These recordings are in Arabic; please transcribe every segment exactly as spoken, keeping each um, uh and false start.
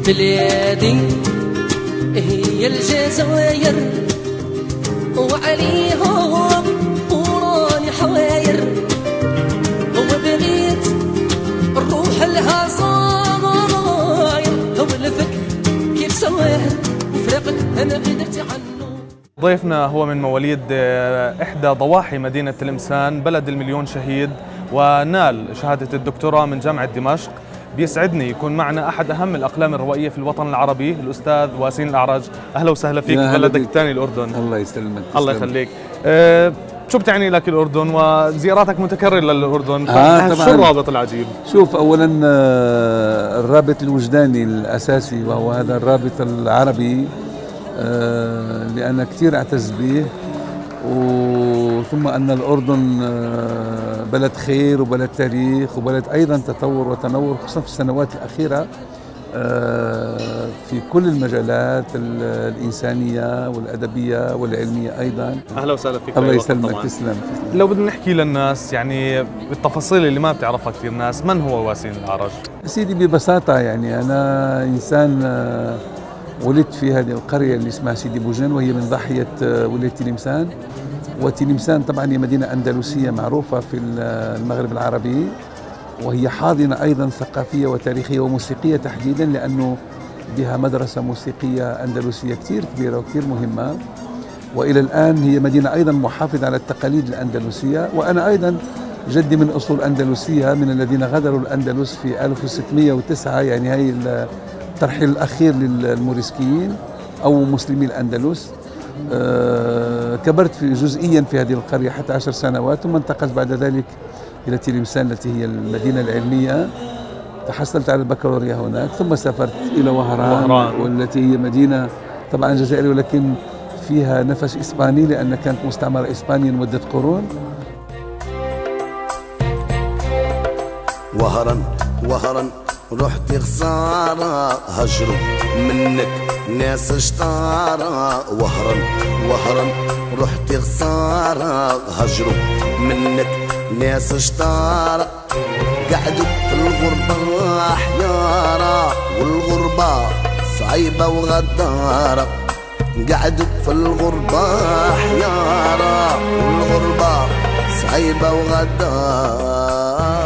بلادي هي الجزائر وعليهم وراني حواير وبغيت الروح لها صاير ولفك كيف سواه وفرقك انا قدرت عنه. ضيفنا هو من مواليد إحدى ضواحي مدينة تلمسان بلد المليون شهيد، ونال شهادة الدكتوراه من جامعة دمشق. بيسعدني يكون معنا أحد أهم الأقلام الروائية في الوطن العربي الأستاذ واسين الأعرج. أهلا وسهلا فيك في بلدك الثاني الأردن. الله يسلمك. الله يخليك. أه شو بتعني لك الأردن وزياراتك متكررة للأردن؟ آه شو الرابط العجيب؟ شوف، أولا الرابط الوجداني الأساسي وهو هذا الرابط العربي اللي أنا كثير أعتز به، ثم أن الأردن بلد خير وبلد تاريخ وبلد أيضا تطور وتنور، خصوصا في السنوات الأخيرة في كل المجالات الإنسانية والأدبية والعلمية أيضا. أهلا وسهلا فيك. الله يسلمك. تسلم. لو بدنا نحكي للناس يعني بالتفاصيل اللي ما بتعرفها كثير ناس، من هو واسين الأعرج؟ سيدي ببساطة يعني أنا إنسان ولدت في هذه القرية اللي اسمها سيدي بوجن، وهي من ضاحية ولاية تلمسان. وتلمسان طبعا هي مدينة أندلسية معروفة في المغرب العربي، وهي حاضنة أيضا ثقافية وتاريخية وموسيقية تحديدا، لأنه بها مدرسة موسيقية أندلسية كثير كبيرة وكثير مهمة. وإلى الآن هي مدينة أيضا محافظة على التقاليد الأندلسية، وأنا أيضا جدي من أصول أندلسية، من الذين غادروا الأندلس في ألف وستمئة وتسعة، يعني هي الترحيل الأخير للموريسكيين أو مسلمي الأندلس. أه كبرت في جزئيا في هذه القرية حتى عشر سنوات، ثم انتقلت بعد ذلك إلى تلمسان التي هي المدينة العلمية. تحصلت على البكالوريا هناك، ثم سافرت إلى وهران, وهران. والتي هي مدينة طبعا جزائرية ولكن فيها نفس إسباني لأن كانت مستعمرة إسبانية لمدة قرون. وهران وهران رحت خسارة هجروا منك ناس اشتارة. وهران وهران رحت خسارة هجروا منك ناس اشتارة. قعدوا في الغربة حيارة والغربة صعيبة وغدارة. قعدوا في الغربة حيارة والغربة صعيبة وغدارة.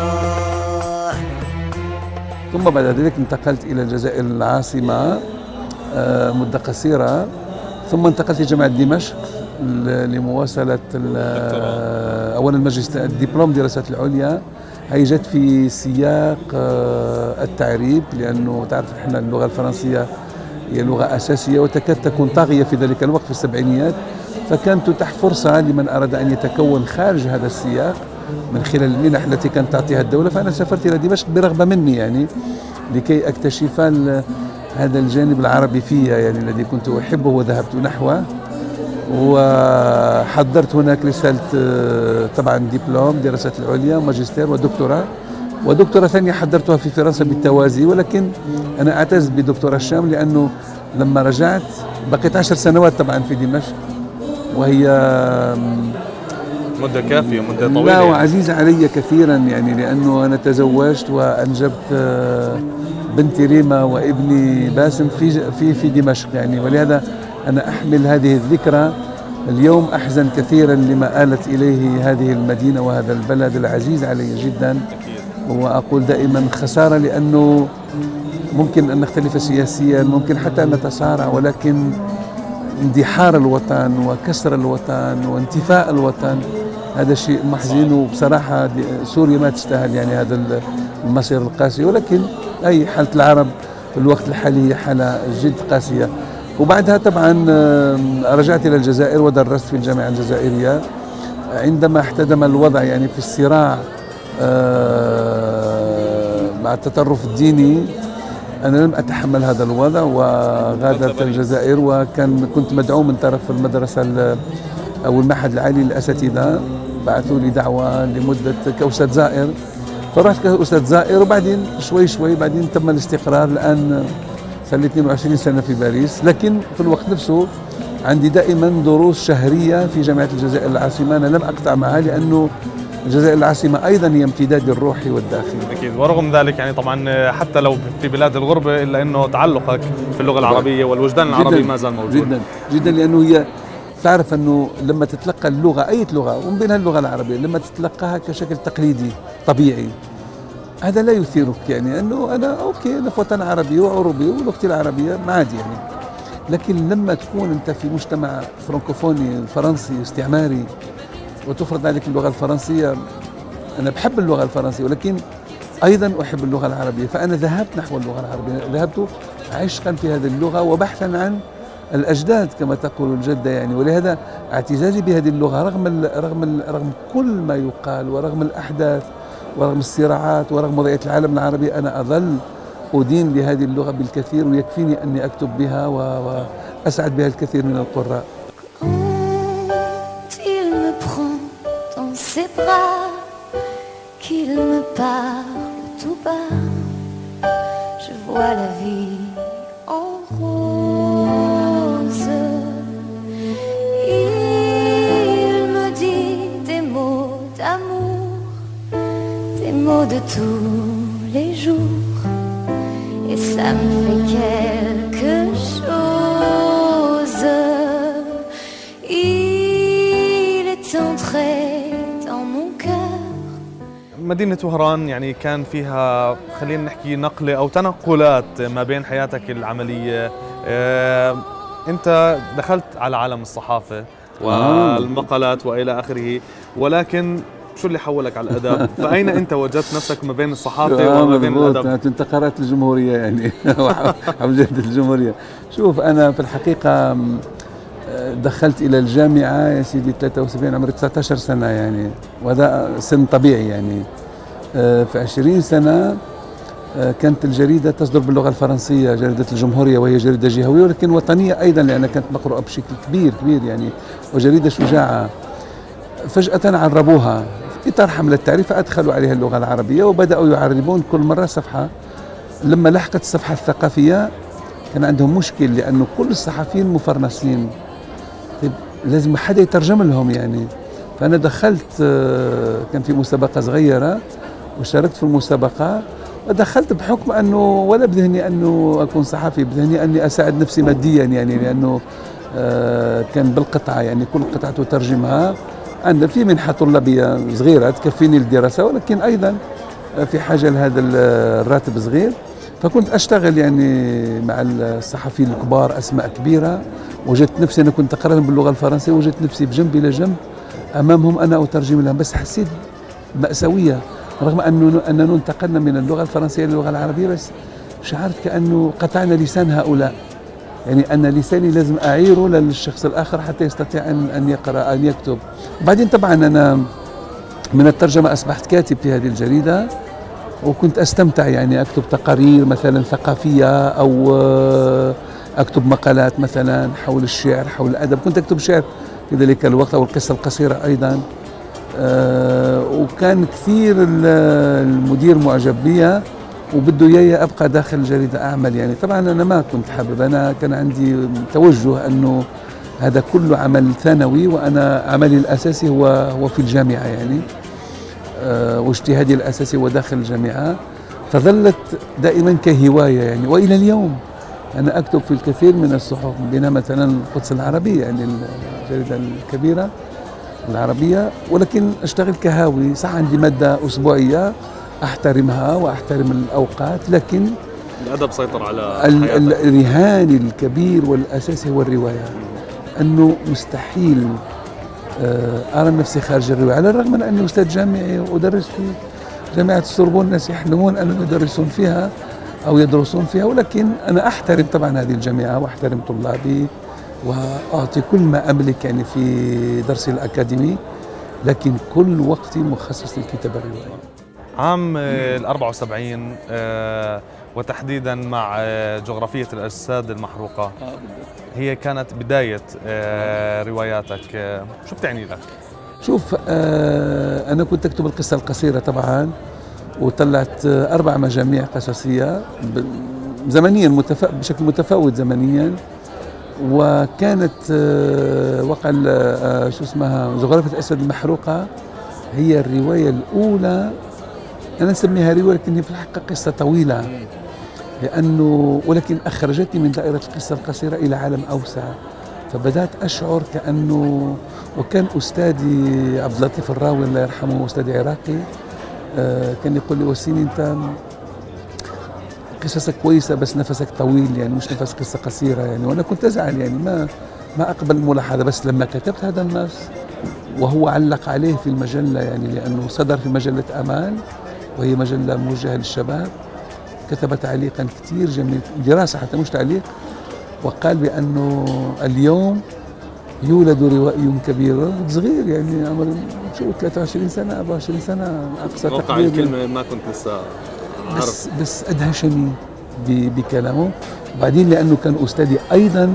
ثم بعد ذلك انتقلت إلى الجزائر العاصمة مدة قصيرة، ثم انتقلت لجامعة دمشق لمواصلة أولا الماجستير الدبلوم دراسات العليا. هي جت في سياق التعريب، لأنه تعرف احنا اللغة الفرنسية هي لغة أساسية وتكاد تكون طاغية في ذلك الوقت في السبعينيات، فكانت تتاح فرصة لمن أراد أن يتكون خارج هذا السياق من خلال المنح التي كانت تعطيها الدولة. فأنا سافرت إلى دمشق برغبة مني، يعني لكي أكتشف هذا الجانب العربي فيها يعني الذي كنت أحبه، وذهبت نحوه وحضرت هناك رسالة طبعا دبلوم دراسات العليا وماجستير ودكتوراه. ودكتوراه ثانية حضرتها في فرنسا بالتوازي، ولكن أنا أعتز بدكتوراه الشام لأنه لما رجعت بقيت عشر سنوات طبعا في دمشق، وهي مدة كافية، مدة طويلة. لا وعزيزة علي كثيرا يعني، لأنه أنا تزوجت وأنجبت بنتي ريما وابني باسم في في في دمشق يعني، ولهذا أنا أحمل هذه الذكرى. اليوم أحزن كثيرا لما آلت إليه هذه المدينة وهذا البلد العزيز علي جدا. وأقول دائما خسارة، لأنه ممكن أن نختلف سياسيا، ممكن حتى أن نتصارع، ولكن اندحار الوطن وكسر الوطن وانتفاء الوطن هذا شيء محزن. وبصراحة سوريا ما تستاهل يعني هذا المصير القاسي، ولكن أي حالة العرب في الوقت الحالي هي حالة جد قاسية. وبعدها طبعا رجعت إلى الجزائر ودرست في الجامعة الجزائرية. عندما احتدم الوضع يعني في الصراع مع التطرف الديني، أنا لم أتحمل هذا الوضع وغادرت الجزائر، وكان كنت مدعو من طرف المدرسة أو المعهد العالي للأساتذة، بعثوا لي دعوة لمدة كأستاذ زائر، فرحت كأستاذ زائر وبعدين شوي شوي بعدين تم الاستقرار. الآن صار لي اثنين وعشرين سنة في باريس، لكن في الوقت نفسه عندي دائما دروس شهرية في جامعة الجزائر العاصمة. أنا لم أقطع معها لأنه الجزائر العاصمة أيضا هي امتداد الروحي والداخلي. أكيد. ورغم ذلك يعني طبعا حتى لو في بلاد الغربة إلا أنه تعلقك في اللغة العربية والوجدان العربي ما زال موجود. جدا جدا، لأنه هي تعرف أنه لما تتلقى اللغة أي لغة ومن بينها اللغة العربية لما تتلقاها كشكل تقليدي طبيعي هذا لا يثيرك، يعني أنه أنا أوكي أنا وطن عربي وعربي ولغتي العربية ما عادي يعني. لكن لما تكون أنت في مجتمع فرنكوفوني فرنسي استعماري وتفرض عليك اللغة الفرنسية، أنا بحب اللغة الفرنسية ولكن أيضا أحب اللغة العربية، فأنا ذهبت نحو اللغة العربية، ذهبت عشقا في هذه اللغة وبحثا عن الأجداد كما تقول الجدة يعني. ولهذا اعتزازي بهذه اللغة رغم ال رغم ال رغم كل ما يقال ورغم الأحداث ورغم الصراعات ورغم وضعية العالم العربي، أنا أظل أدين لهذه اللغة بالكثير ويكفيني أني أكتب بها وأسعد بها الكثير من القراء. Qu'il me parle tout bas, je vois la vie en rose. Il me dit des mots d'amour, des mots de tous les jours, et ça me fait quelque chose. Il est entré dans mon cœur. مدينة وهران يعني كان فيها خلينا نحكي نقلة أو تنقلات ما بين حياتك العملية. اه أنت دخلت على عالم الصحافة والمقالات وإلى آخره، ولكن شو اللي حولك على الأدب؟ فأين أنت وجدت نفسك ما بين الصحافة وما بين الأدب؟ أنت قرأت الجمهورية يعني حوجت الجمهورية. شوف أنا في الحقيقة دخلت إلى الجامعة يا سيدي ثلاثة وسبعين عمري تسعة عشر سنة يعني، وهذا سن طبيعي يعني. في عشرين سنة كانت الجريدة تصدر باللغة الفرنسية، جريدة الجمهورية، وهي جريدة جهوية ولكن وطنية أيضا لأنها كانت مقروءة بشكل كبير كبير يعني، وجريدة شجاعة. فجأة عربوها في إطار حملة التعريف فأدخلوا عليها اللغة العربية وبدأوا يعربون كل مرة صفحة. لما لحقت الصفحة الثقافية كان عندهم مشكل لأنه كل الصحفيين مفرنسين، طيب لازم حدا يترجم لهم يعني. فأنا دخلت كان في مسابقة صغيرة وشاركت في المسابقة ودخلت بحكم أنه ولا بذهني أنه أكون صحفي، بذهني أني أساعد نفسي ماديا يعني، لأنه كان بالقطعة يعني كل قطعة تترجمها عندنا في منحة طلابية صغيرة تكفيني للدراسة، ولكن أيضا في حاجة لهذا الراتب صغير. فكنت أشتغل يعني مع الصحفيين الكبار أسماء كبيرة، وجدت نفسي أنا كنت أقرأ باللغة الفرنسية وجدت نفسي بجنب إلى جنب أمامهم أنا أترجم لهم، بس حسيت مأساوية رغم أنه أننا انتقلنا من اللغة الفرنسية للغة العربية، بس شعرت كأنه قطعنا لسان هؤلاء، يعني أن لساني لازم أعيره للشخص الآخر حتى يستطيع أن أن يقرأ أن يكتب. بعدين طبعا أنا من الترجمة أصبحت كاتب في هذه الجريدة وكنت أستمتع يعني أكتب تقارير مثلا ثقافية أو أكتب مقالات مثلا حول الشعر حول الأدب. كنت أكتب شعر في ذلك الوقت أو القصة القصيرة أيضا. أه وكان كثير المدير معجب بي وبده إياي أبقى داخل الجريدة أعمل يعني. طبعا أنا ما كنت حابب، أنا كان عندي توجه أنه هذا كله عمل ثانوي وأنا عملي الأساسي هو هو في الجامعة يعني، أه واجتهادي الأساسي هو داخل الجامعة، فظلت دائما كهواية يعني. وإلى اليوم أنا أكتب في الكثير من الصحف، بينها مثلا القدس العربية يعني الجريدة الكبيرة العربية، ولكن أشتغل كهاوي. صح عندي مادة أسبوعية أحترمها وأحترم الأوقات، لكن الأدب سيطر على الرهان الكبير والأساسي هو الرواية. أنه مستحيل أرى نفسي خارج الرواية، على الرغم من أني أستاذ جامعي وأدرس في جامعة السوربون، الناس يحلمون أنهم يدرسون فيها أو يدرسون فيها، ولكن أنا أحترم طبعا هذه الجامعة وأحترم طلابي وأعطي كل ما أملك يعني في درسي الأكاديمي، لكن كل وقتي مخصص للكتابة الرواية. عام الأربعة وسبعين وتحديدا مع جغرافية الأجساد المحروقة هي كانت بداية رواياتك، شو بتعني لك؟ شوف أنا كنت أكتب القصة القصيرة طبعا، وطلعت أربع مجاميع قصصية زمنيا متفا... بشكل متفاوت زمنيا، وكانت وقع شو اسمها جغرافية الأسد المحروقة هي الرواية الأولى، أنا أسميها رواية لكن هي في الحقيقة قصة طويلة، لأنه ولكن أخرجتني من دائرة القصة القصيرة إلى عالم أوسع. فبدأت أشعر كأنه، وكان أستاذي عبد اللطيف الراوي الله يرحمه، أستاذي عراقي، آه كان يقول لي وسيني أنت قصصك كويسة بس نفسك طويل، يعني مش نفس قصة قصيرة يعني. وأنا كنت أزعل يعني، ما ما أقبل الملاحظة. بس لما كتبت هذا النص وهو علق عليه في المجلة، يعني لأنه صدر في مجلة أمال وهي مجلة موجهة للشباب، كتب تعليقا كثير جميل، دراسة حتى مش تعليق، وقال بأنه اليوم يولد روائي كبير صغير، يعني عمره شو ثلاثة وعشرين سنة أربعة وعشرين سنة أقصى وقع تقدير. الكلمة ما كنت لسه بس بس أدهشني بكلامه. بعدين لأنه كان أستاذي أيضا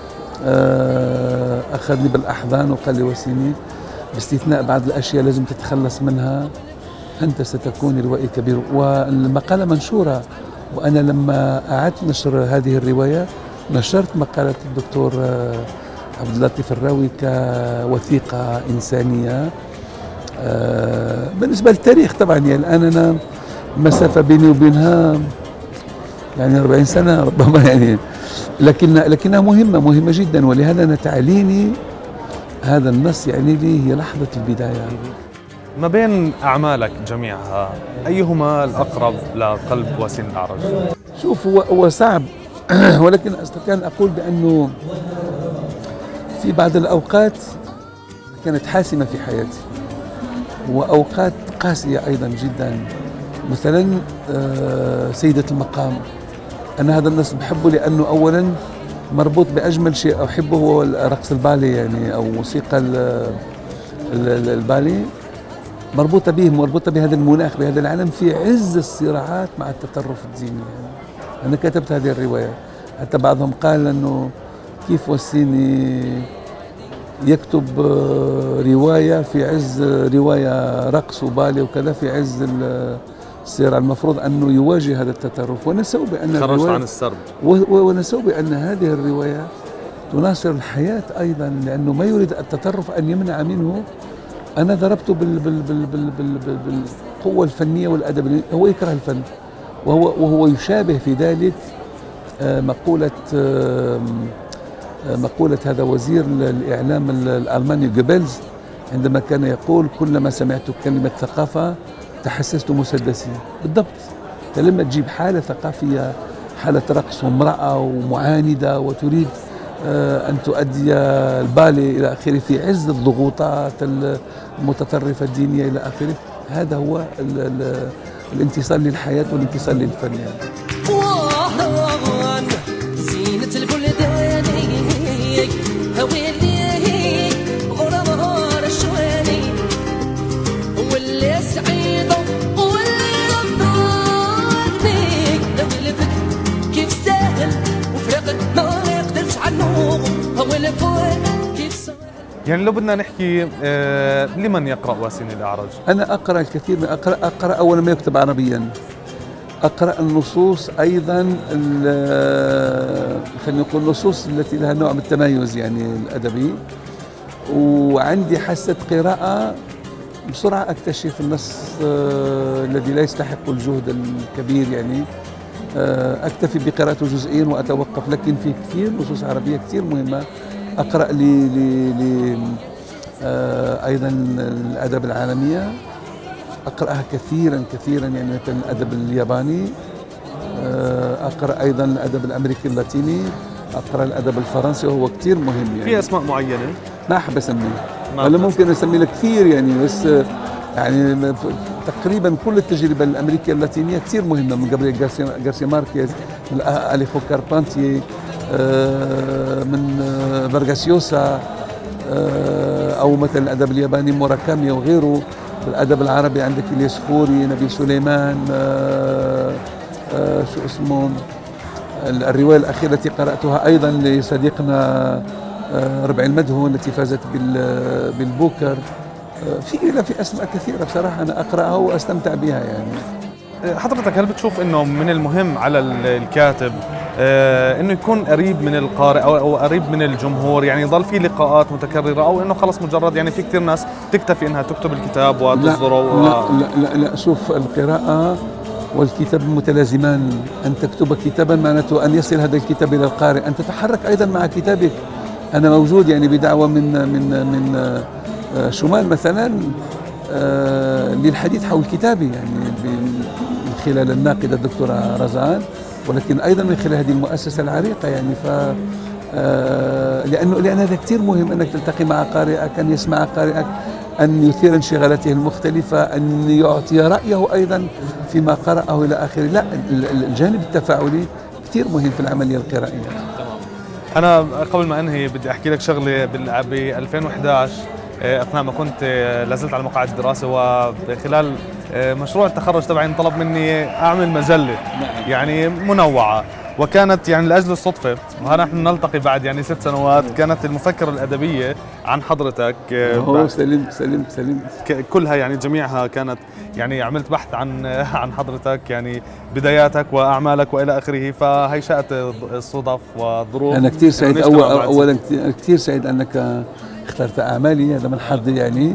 أخذني بالأحضان وقال لي وسيني باستثناء بعض الأشياء لازم تتخلص منها، أنت ستكون روائي كبير. والمقالة منشورة، وأنا لما أعدت نشر هذه الرواية نشرت مقالة الدكتور عبد اللطيف الراوي كوثيقة إنسانية بالنسبة للتاريخ. طبعا يعني الآن أنا مسافة بيني وبينها يعني أربعين سنة ربما يعني، لكن لكنها مهمة مهمة جدا. ولهذا أنا تعليني هذا النص يعني لي هي لحظة البداية. ما بين أعمالك جميعها أيهما الأقرب لقلب وسيم الأعرج؟ شوف، هو هو صعب ولكن أستطيع أن أقول بأنه في بعض الأوقات كانت حاسمة في حياتي، وأوقات قاسية أيضا جدا. مثلا سيدة المقام، أنا هذا النص بحبه لأنه أولا مربوط بأجمل شيء أحبه هو رقص البالي، يعني أو موسيقى البالي، مربوطة به، مربوطة بهذا المناخ، بهذا العالم في عز الصراعات مع التطرف الديني. يعني أنا كتبت هذه الرواية، حتى بعضهم قال أنه كيف وسيني يكتب رواية في عز رواية رقص وبالي وكذا في عز الصراع، المفروض أنه يواجه هذا التطرف. ونسوا بأن خرجت عن السرب، ونسوا بأن هذه الرواية تناصر الحياة أيضا، لأنه ما يريد التطرف أن يمنع منه. أنا ضربته بال بال بال بال بال بال بالقوة الفنية والأدب، هو يكره الفن، وهو وهو يشابه في ذلك مقولة مقولة هذا وزير الإعلام الألماني جوبلز، عندما كان يقول كلما سمعت كلمة ثقافة تحسست مسدسي. بالضبط، لما تجيب حالة ثقافية، حالة رقص وامرأة ومعاندة وتريد أن تؤدي البالي إلى آخره في عز الضغوطات المتطرفة الدينية إلى آخره، هذا هو ال ال الانتصار للحياة والانتصار للفن. يعني زينة البلدان هويلي غرامها رشواني، واللي سعيدة واللي رضاتني، دولتك كيف سهل وفراقك ما يقدرش عنه، هو الفوق كيف سهل. يعني لو بدنا نحكي آه لمن يقرأ وسيم الأعرج؟ أنا أقرأ الكثير من أقرأ أقرأ أولا ما يكتب عربيا، أقرأ النصوص أيضا، خلينا نقول النصوص التي لها نوع من التميز يعني الأدبي، وعندي حاسة قراءة بسرعة أكتشف النص الذي لا يستحق الجهد الكبير، يعني أكتفي بقراءته جزئيا وأتوقف. لكن في كثير نصوص عربية كثير مهمة أقرأ لي لي لي أيضا الأدب العالمية، أقرأها كثيرا كثيرا، يعني مثلا الأدب الياباني، أقرأ أيضا الأدب الأمريكي اللاتيني، أقرأ الأدب الفرنسي وهو كثير مهم. يعني في أسماء معينة ما أحب أسميه، ولا ممكن أسمي لك كثير يعني، بس يعني تقريبا كل التجربة الأمريكية اللاتينية كثير مهمة، من قبل غارسيا ماركيز، من أليخو كاربانتي، من فارغاس يوسا، أو مثلا الأدب الياباني موراكامي وغيره. الأدب العربي عندك إلياس خوري، نبيل سليمان، آآ آآ شو اسمه، الرواية الأخيرة التي قرأتها أيضا لصديقنا ربع المدهون التي فازت بالبوكر. في في أسماء كثيرة بصراحة أنا أقرأها وأستمتع بها. يعني حضرتك هل بتشوف إنه من المهم على الكاتب آه انه يكون قريب من القارئ او او قريب من الجمهور، يعني يضل في لقاءات متكرره، او انه خلص مجرد يعني في كثير ناس تكتفي انها تكتب الكتاب وتصدره؟ لا, لا, لا, لا, لا شوف، القراءة والكتاب متلازمان. أن تكتب كتابا معناته أن يصل هذا الكتاب إلى القارئ، أن تتحرك أيضا مع كتابك. أنا موجود يعني بدعوة من من من شمال مثلا للحديث حول كتابي، يعني من خلال الناقدة الدكتورة رزان، ولكن أيضا من خلال هذه المؤسسة العريقة. يعني ف لأنه لأن هذا كثير مهم، أنك تلتقي مع قارئك، أن يسمع قارئك، أن يثير انشغالاته المختلفة، أن يعطي رأيه أيضا فيما قرأه إلى آخره. لا، الجانب التفاعلي كثير مهم في العملية القرائية. أنا قبل ما أنهي بدي أحكي لك شغلة. ب ألفين وإحدى عشر أثناء ما كنت لازلت على مقاعد الدراسة، وخلال مشروع التخرج تبعي انطلب مني أعمل مجلة يعني منوعة، وكانت يعني لأجل الصدفة ونحن نلتقي بعد يعني ست سنوات كانت المفكرة الأدبية عن حضرتك. أوه سلمت سلمت سلمت كلها يعني جميعها كانت يعني عملت بحث عن عن حضرتك، يعني بداياتك وأعمالك وإلى آخره. فهي شاءت الصدف والظروف. أنا كثير سعيد أول أولا كثير سعيد أنك اخترت أعمالي، هذا من حظي يعني،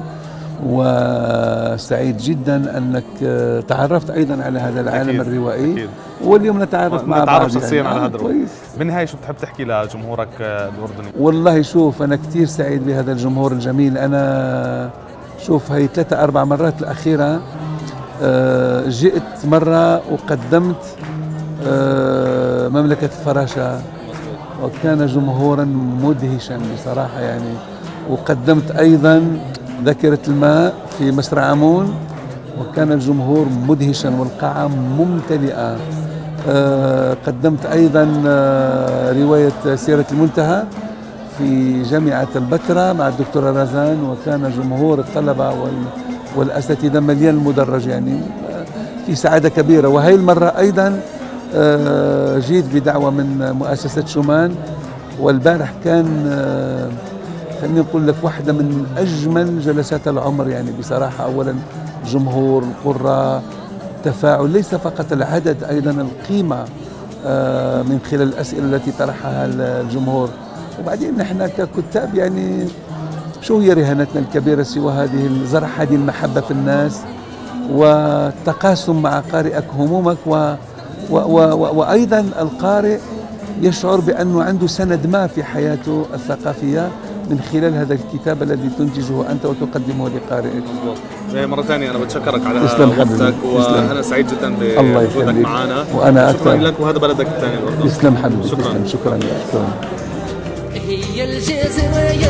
وسعيد جدا أنك تعرفت أيضا على هذا العالم أكيد. الروائي أكيد. واليوم نتعرف مع بعض، نتعرف شخصيا يعني. على هذا كويس. بالنهاية شو بتحب تحكي لجمهورك الأردني؟ والله شوف، أنا كثير سعيد بهذا الجمهور الجميل. أنا شوف هي ثلاثة أربع مرات الأخيرة جئت مرة وقدمت مملكة الفراشة، وكان جمهورا مدهشا بصراحة يعني. وقدمت أيضا ذاكرة الماء في مسرح عمون، وكان الجمهور مدهشا والقاعة ممتلئة. أه قدمت أيضا أه رواية سيرة المنتهى في جامعة البتراء مع الدكتورة رزان، وكان جمهور الطلبة والأساتذة مليان المدرج، يعني في سعادة كبيرة. وهي المرة أيضا أه جيت بدعوة من مؤسسة شومان، والبارح كان أه خليني أقول لك واحدة من أجمل جلسات العمر يعني بصراحة. أولا جمهور، القراء، تفاعل، ليس فقط العدد، أيضا القيمة من خلال الأسئلة التي طرحها الجمهور. وبعدين نحن ككتاب يعني شو هي رهانتنا الكبيرة سوى هذه زرع هذه المحبة في الناس، والتقاسم مع قارئك همومك، و و و وأيضا القارئ يشعر بأنه عنده سند ما في حياته الثقافية من خلال هذا الكتاب الذي تنتجه أنت وتقدمه لقارئك. مرة ثانية أنا بتشكرك على وقتك، وأنا سعيد جدا بوجودك معنا. وأنا شكرا لك، وهذا بلدك الثاني الأردن. تسلم حبيبي، شكرا. تسلم. شكرا لك. شكرا. هي الجزائر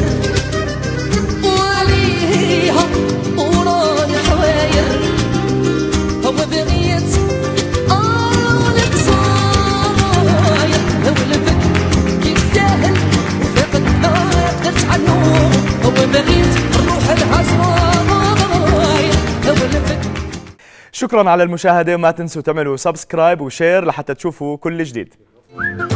وليها وراني حواير، هو بغيت أرونك صاير، هو الفكر يستاهل وفاق النار قدرت عنه، هو بغيت الروح العزراير، هو الفكر. شكرا على المشاهدة، وما تنسوا تعملوا سبسكرايب وشير لحتى تشوفوا كل جديد.